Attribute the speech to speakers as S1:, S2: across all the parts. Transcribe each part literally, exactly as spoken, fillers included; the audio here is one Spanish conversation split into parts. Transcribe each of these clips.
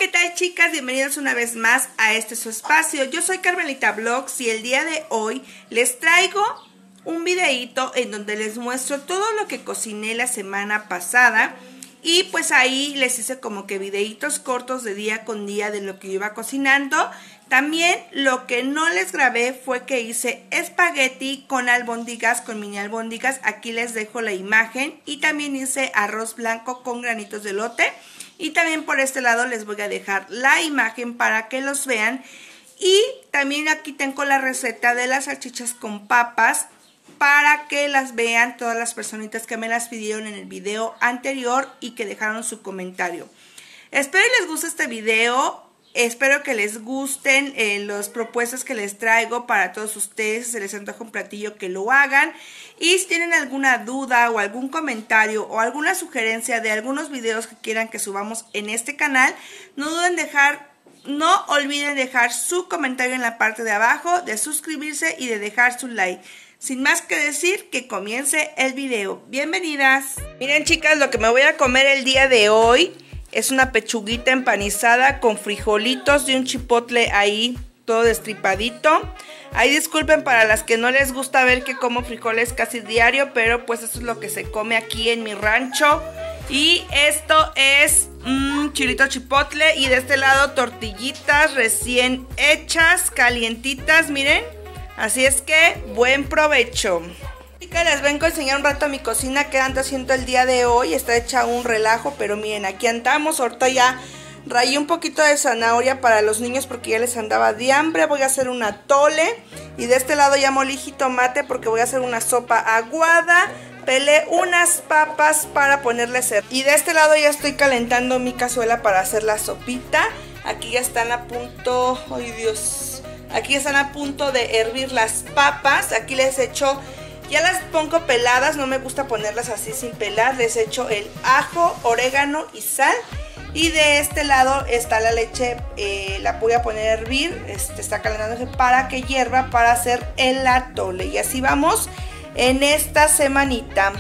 S1: ¿qué tal, chicas? Bienvenidos una vez más a este su espacio. Yo soy Carmelita Vlogs y el día de hoy les traigo un videíto en donde les muestro todo lo que cociné la semana pasada. Y pues ahí les hice como que videitos cortos de día con día de lo que yo iba cocinando. También lo que no les grabé fue que hice espagueti con albóndigas, con mini albóndigas. Aquí les dejo la imagen. Y también hice arroz blanco con granitos de elote. Y también por este lado les voy a dejar la imagen para que los vean. Y también aquí tengo la receta de las salchichas con papas, para que las vean todas las personitas que me las pidieron en el video anterior y que dejaron su comentario. Espero les guste este video, espero que les gusten eh, las propuestas que les traigo para todos ustedes. Si se les antoja un platillo, que lo hagan. Y si tienen alguna duda o algún comentario o alguna sugerencia de algunos videos que quieran que subamos en este canal, no duden en dejar, no olviden dejar su comentario en la parte de abajo, de suscribirse y de dejar su like. Sin más que decir, que comience el video. Bienvenidas. Miren, chicas, lo que me voy a comer el día de hoy es una pechuguita empanizada con frijolitos y un chipotle ahí todo destripadito. Ahí disculpen para las que no les gusta ver que como frijoles casi diario, pero pues eso es lo que se come aquí en mi rancho. Y esto es mmm, chilito chipotle, y de este lado tortillitas recién hechas, calientitas, miren. Así es que, buen provecho. Chicas, les vengo a enseñar un rato mi cocina que ando haciendo el día de hoy. Está hecha un relajo, pero miren, aquí andamos. Ahorita ya rayé un poquito de zanahoria para los niños porque ya les andaba de hambre. Voy a hacer un atole. Y de este lado ya molí jitomate porque voy a hacer una sopa aguada. Pelé unas papas para ponerles ser. Y de este lado ya estoy calentando mi cazuela para hacer la sopita. Aquí ya están a punto... ¡Ay, Dios! Aquí están a punto de hervir las papas. Aquí les echo, ya las pongo peladas, no me gusta ponerlas así sin pelar. Les echo el ajo, orégano y sal. Y de este lado está la leche, eh, la voy a poner a hervir. Este, está calentándose para que hierva para hacer el atole. Y así vamos en esta semanita.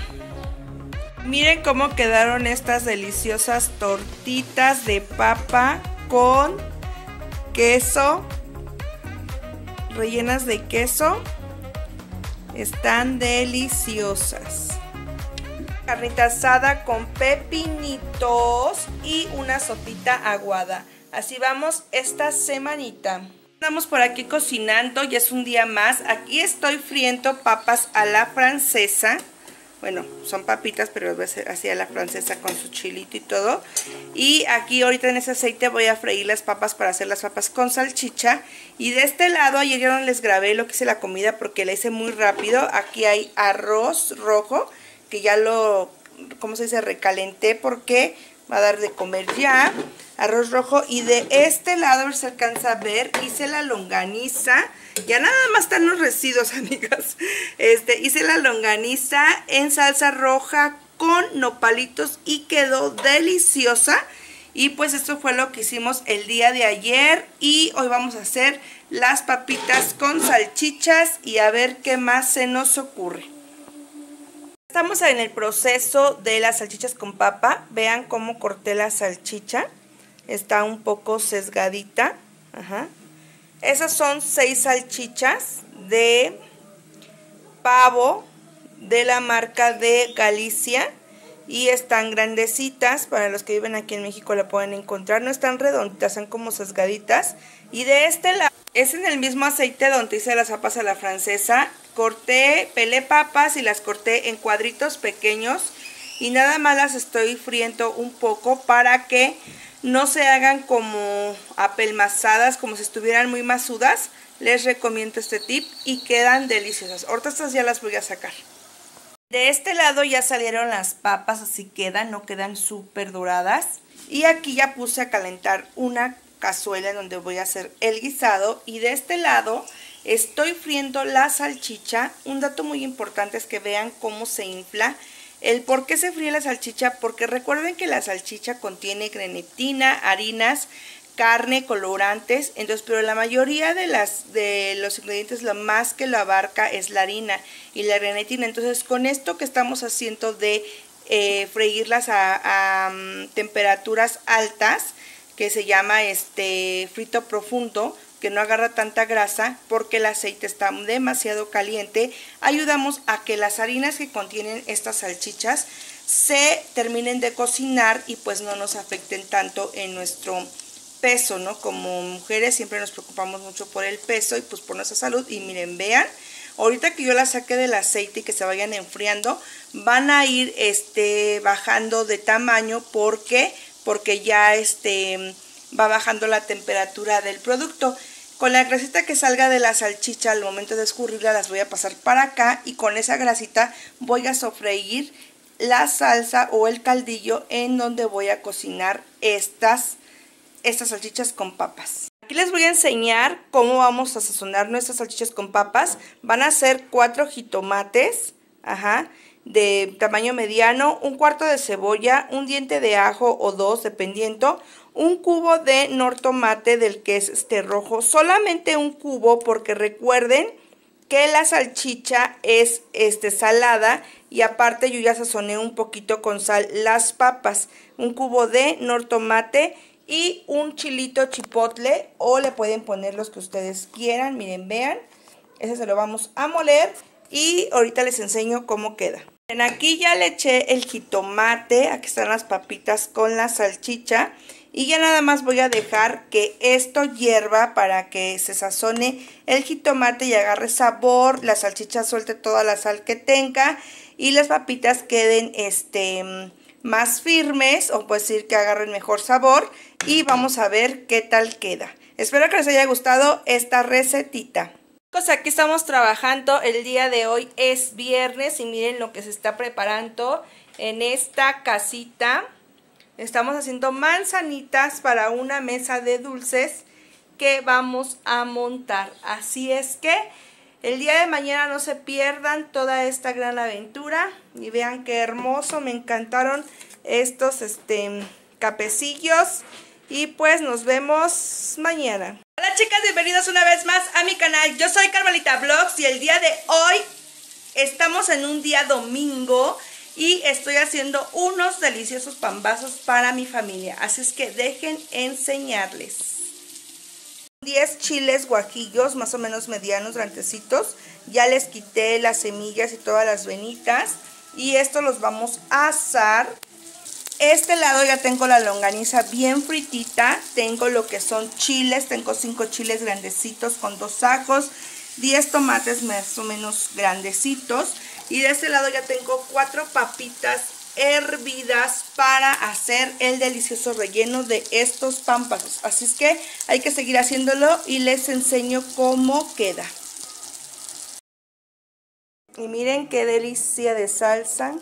S1: Miren cómo quedaron estas deliciosas tortitas de papa con queso, rellenas de queso. Están deliciosas. Carnita asada con pepinitos y una sopita aguada. Así vamos esta semanita. Estamos por aquí cocinando, ya es un día más. Aquí estoy friendo papas a la francesa. Bueno, son papitas, pero voy a hacer así a la francesa con su chilito y todo. Y aquí ahorita en ese aceite voy a freír las papas para hacer las papas con salchicha. Y de este lado, ayer yo no les grabé lo que hice la comida porque la hice muy rápido. Aquí hay arroz rojo, que ya lo, ¿cómo se dice? Recalenté porque va a dar de comer ya. Arroz rojo. Y de este lado, a ver si se alcanza a ver, hice la longaniza. Ya nada más están los residuos, amigas. Este, hice la longaniza en salsa roja con nopalitos y quedó deliciosa. Y pues esto fue lo que hicimos el día de ayer. Y hoy vamos a hacer las papitas con salchichas y a ver qué más se nos ocurre. Estamos en el proceso de las salchichas con papa. Vean cómo corté la salchicha. Está un poco sesgadita. Ajá. Esas son seis salchichas de pavo de la marca de Galicia. Y están grandecitas. Para los que viven aquí en México la pueden encontrar. No están redonditas, son como sesgaditas. Y de este lado es en el mismo aceite donde hice las papas a la francesa. Corté, pelé papas y las corté en cuadritos pequeños. Y nada más las estoy friendo un poco para que no se hagan como apelmazadas, como si estuvieran muy masudas. Les recomiendo este tip y quedan deliciosas. Ahorita estas ya las voy a sacar. De este lado ya salieron las papas, así quedan, no quedan súper doradas. Y aquí ya puse a calentar una cazuela en donde voy a hacer el guisado. Y de este lado estoy friendo la salchicha. Un dato muy importante es que vean cómo se infla. El por qué se fríe la salchicha, porque recuerden que la salchicha contiene grenetina, harinas, carne, colorantes, entonces, pero la mayoría de las de los ingredientes, lo más que lo abarca es la harina y la grenetina. Entonces, con esto que estamos haciendo de eh, freírlas a, a um, temperaturas altas, que se llama este frito profundo, que no agarra tanta grasa porque el aceite está demasiado caliente. Ayudamos a que las harinas que contienen estas salchichas se terminen de cocinar y pues no nos afecten tanto en nuestro peso, ¿no? Como mujeres siempre nos preocupamos mucho por el peso y pues por nuestra salud. Y miren, vean, ahorita que yo las saque del aceite y que se vayan enfriando, van a ir este, bajando de tamaño. ¿Por qué? Porque ya este, va bajando la temperatura del producto. Con la grasita que salga de la salchicha al momento de escurrirla las voy a pasar para acá y con esa grasita voy a sofreír la salsa o el caldillo en donde voy a cocinar estas, estas salchichas con papas. Aquí les voy a enseñar cómo vamos a sazonar nuestras salchichas con papas. Van a ser cuatro jitomates, ajá, de tamaño mediano, un cuarto de cebolla, un diente de ajo o dos dependiendo, un cubo de nor tomate del que es este rojo, solamente un cubo porque recuerden que la salchicha es este salada y aparte yo ya sazoné un poquito con sal las papas, un cubo de nor tomate y un chilito chipotle o le pueden poner los que ustedes quieran. Miren, vean, ese se lo vamos a moler y ahorita les enseño cómo queda. Aquí ya le eché el jitomate, aquí están las papitas con la salchicha y ya nada más voy a dejar que esto hierva para que se sazone el jitomate y agarre sabor, la salchicha suelte toda la sal que tenga y las papitas queden este, más firmes, o puede decir que agarren mejor sabor, y vamos a ver qué tal queda. Espero que les haya gustado esta recetita. Pues aquí estamos trabajando, el día de hoy es viernes y miren lo que se está preparando en esta casita. Estamos haciendo manzanitas para una mesa de dulces que vamos a montar. Así es que el día de mañana no se pierdan toda esta gran aventura. Y vean qué hermoso, me encantaron estos este, capecillos. Y pues nos vemos mañana. Hola chicas, bienvenidos una vez más a mi canal. Yo soy Carmelita Vlogs y el día de hoy estamos en un día domingo. Y estoy haciendo unos deliciosos pambazos para mi familia. Así es que dejen enseñarles. diez chiles guajillos, más o menos medianos, grandecitos. Ya les quité las semillas y todas las venitas. Y estos los vamos a asar. Este lado ya tengo la longaniza bien fritita. Tengo lo que son chiles. Tengo cinco chiles grandecitos con dos ajos. diez tomates más o menos grandecitos. Y de este lado ya tengo cuatro papitas hervidas para hacer el delicioso relleno de estos pambazos. Así es que hay que seguir haciéndolo y les enseño cómo queda. Y miren qué delicia de salsa.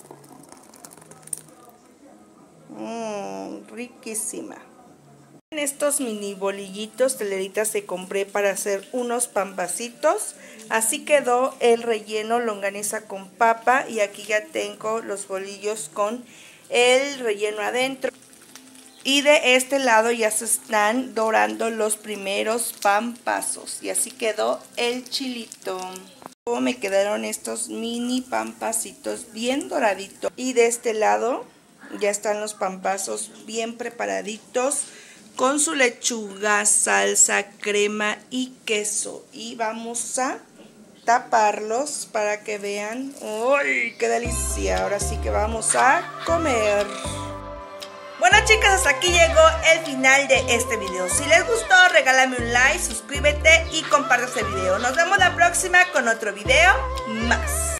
S1: Mmm, riquísima. Estos mini bolillitos, teleritas que compré para hacer unos pambacitos. Así quedó el relleno, longaniza con papa, y aquí ya tengo los bolillos con el relleno adentro. Y de este lado ya se están dorando los primeros pambazos y así quedó el chilito. Como me quedaron estos mini pampacitos bien doraditos. Y de este lado ya están los pambazos bien preparaditos, con su lechuga, salsa, crema y queso. Y vamos a taparlos para que vean. ¡Uy, qué delicia! Ahora sí que vamos a comer. Bueno chicas, hasta aquí llegó el final de este video. Si les gustó, regálame un like, suscríbete y comparte este video. Nos vemos la próxima con otro video más.